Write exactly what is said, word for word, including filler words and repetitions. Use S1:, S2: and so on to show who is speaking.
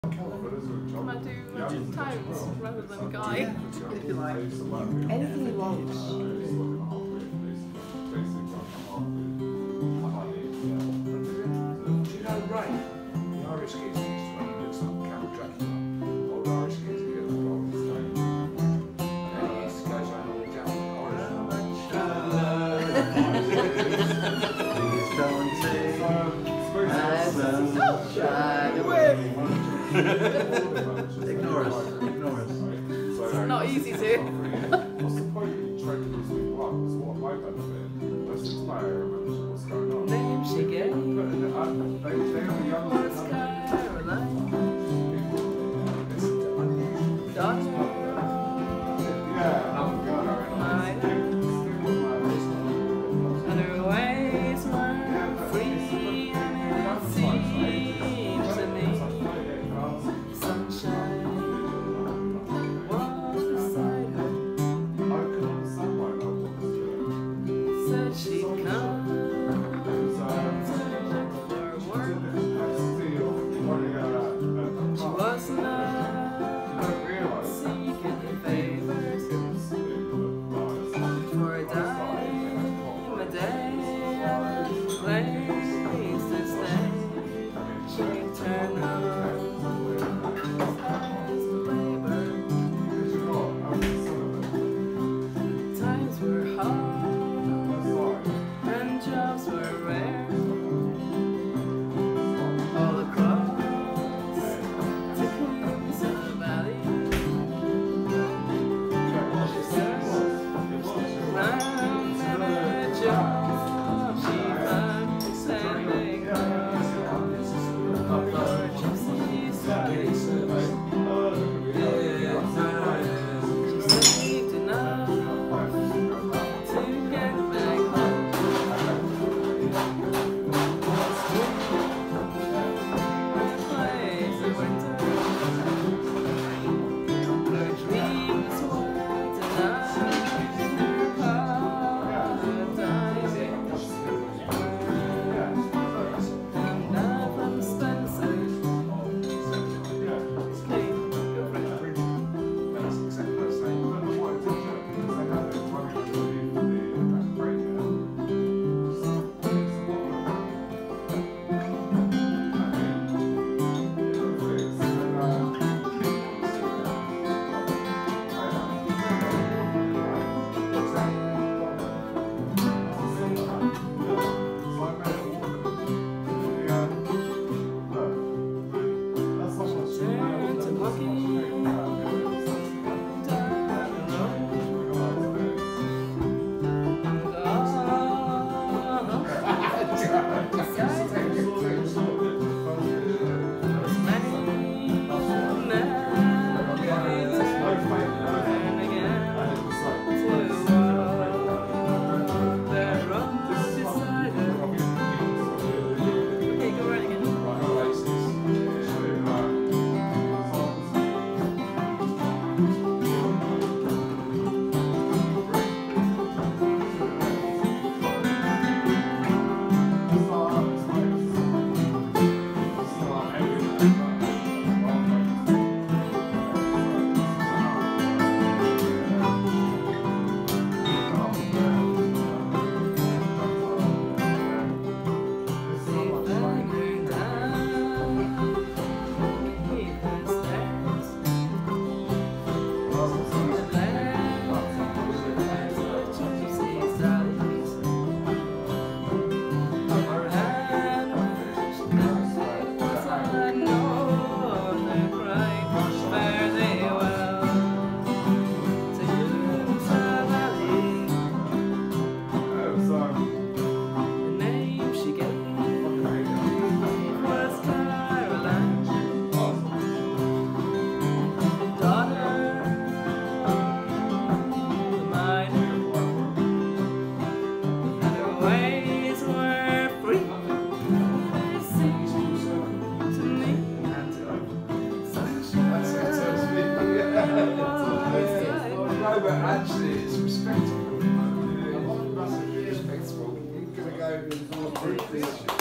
S1: I do Townes rather than Guy.
S2: Yeah, if you like. Anything you want.
S3: Do you know Ray? The Irish kids used to run, he looks like Count Dracula. Old Irish kids who get the problem with stone. And he used to go around all the Gallic
S2: Ignore us, ignore us.
S1: It's not easy to.
S3: What's the point of trading this big block? That's what my benefit. That's just why I remember what's going on.
S1: Name she gave
S3: But uh, they, they were young.
S1: was Caroline. Daughter.
S3: Yeah, I'm going
S1: Mine. And her ways were free, and it seemed to me sunshine was beside her. Said she'd come to look for work. She was not seeking favors for a dime a day and a place to stay. She'd turn on as labor. Times were hard and jobs were rare. All across Tecumseh Valley, she searched round every job she found, sending her for Gypsy studies. She saved enough to get back home. Place of winter, her dreams were denied her paradise. And now from Spencer, came your friend. Turned to walking down the road. And all beside her was many, many turn again to walk the road beside her. Okay, go right again.
S3: But actually, it's respectable. Respectable. You're going to go